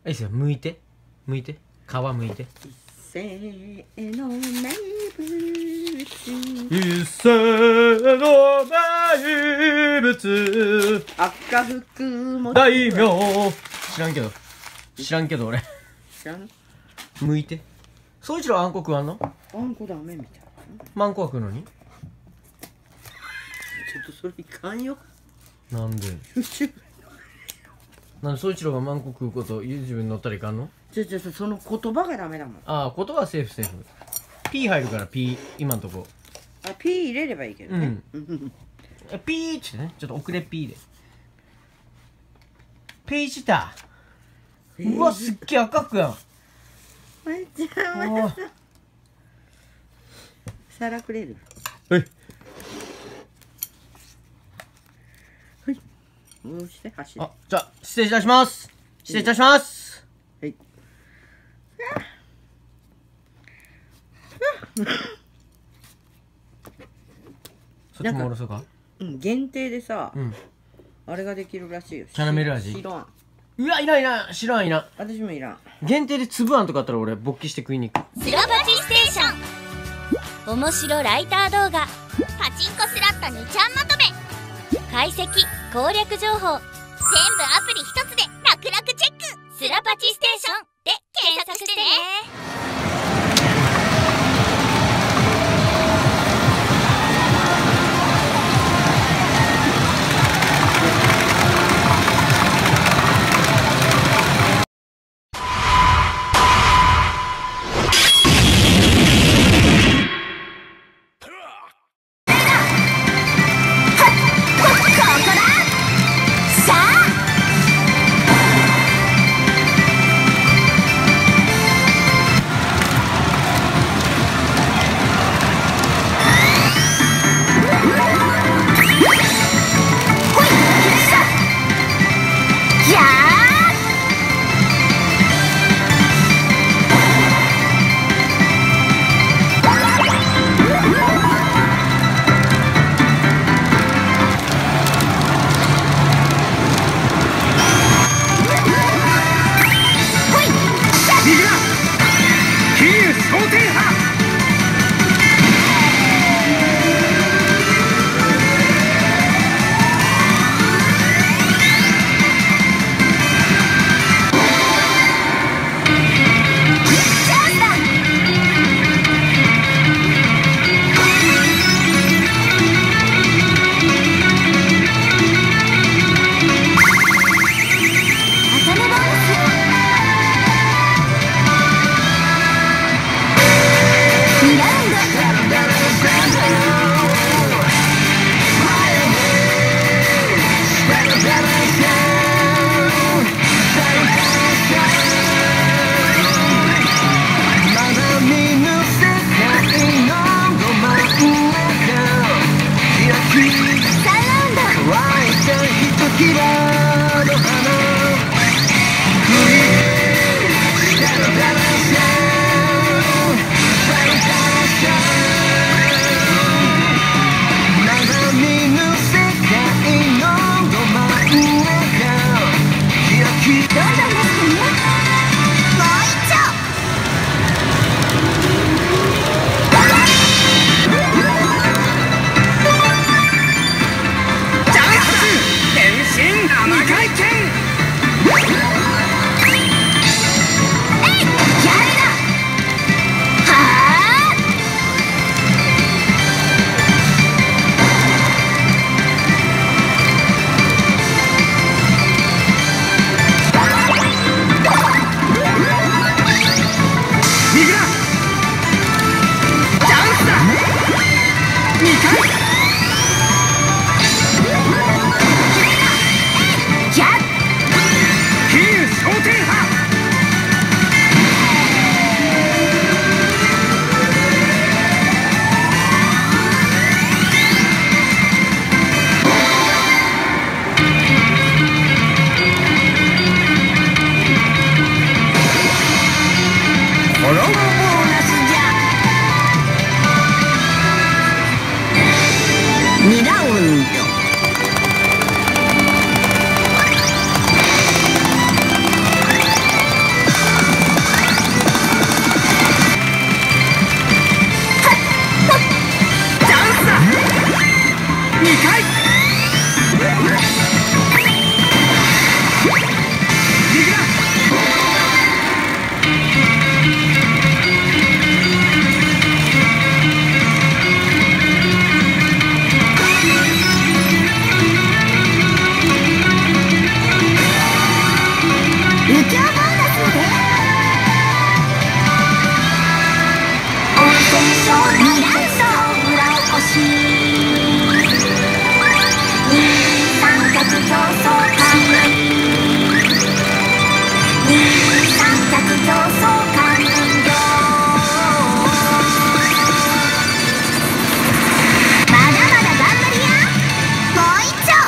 いですよ、剥いて剥いて、皮剥いて。 せーの名物、 一斉の名物、 赤福も大名。知らんけど俺。 知らん。 剥いて。総一郎あんこ食わんの？ あんこダメみたいな。 マンコは食うのに？ ちょっとそれいかんよ。 なんで？なんで総一郎がマンコ食うこと YouTube に載ったらいかんの？ その言葉がダメだもん。 ああ、言葉はセーフ。P 入るから P、今んとこ。 あ、ピー入れればいいけどね。 ピーってね、ちょっと遅れピーで。ページだ。うわ、すっげえ赤くやん。 めっちゃ美味しそう。皿くれる。 はい。 はい。戻して走る。 あ、じゃあ失礼いたします。失礼いたします。 はい。 そっちもおろそうか。 限定でさ、 うん。 あれができるらしいよ。 キャラメル味。 白あん。 うわ、いらん、知らんいらん。 私もいらん。 限定で粒あんとかあったら俺勃起して食いに行く。 スラパチステーション、面白ライター動画、パチンコスラッタ2ちゃんまとめ、解析攻略情報、全部アプリ一つで楽々チェック。スラパチステーションで検索してね。 ボーナスまで温泉ショーミランソ裏おこし三脚競争会三脚競争会まだまだ頑張りやもう一丁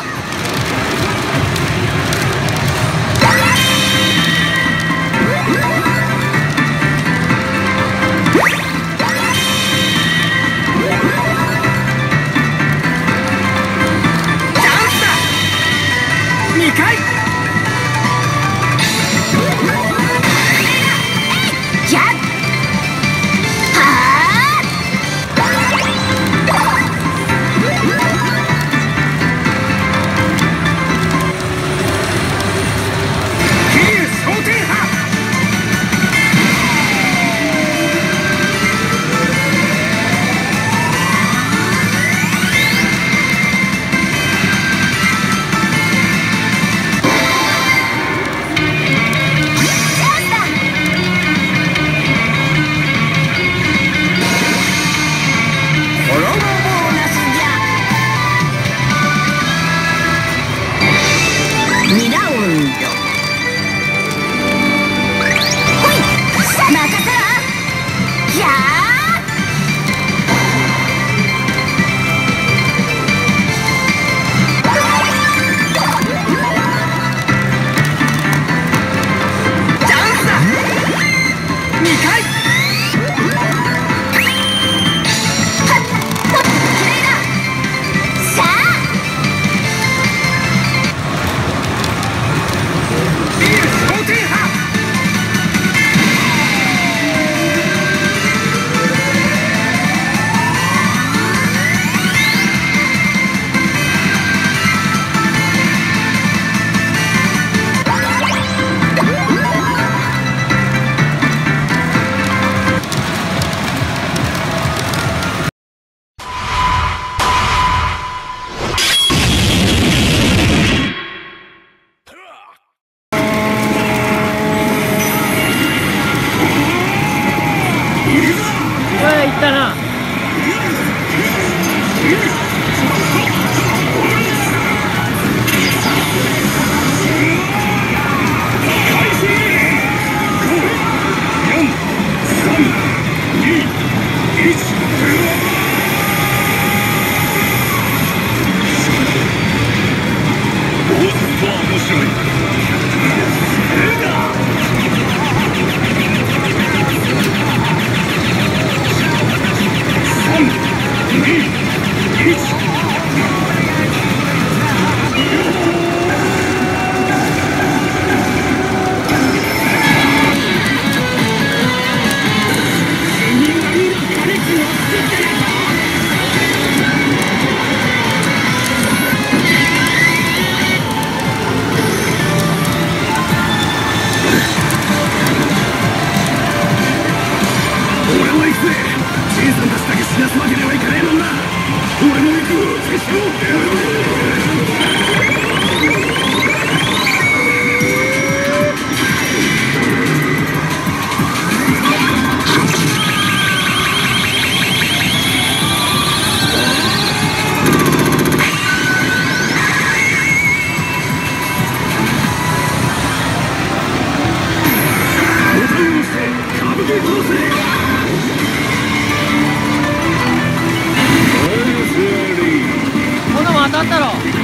当たったろ。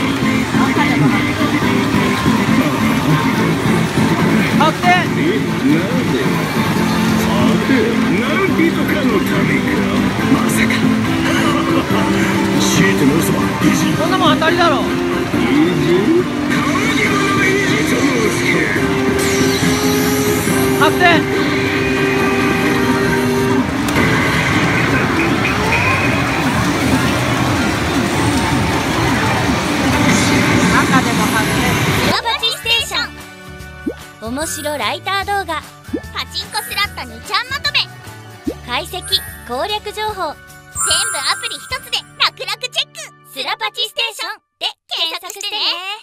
確定。 何人とかのためか。まさか。強いて申せば意地。 こんなもん当たりだろ。 意地？金物の意地と申すか。 確定。 面白ライター動画パチンコスラット2ちゃんまとめ解析攻略情報全部アプリ一つで楽々チェックスラパチステーションで検索してね。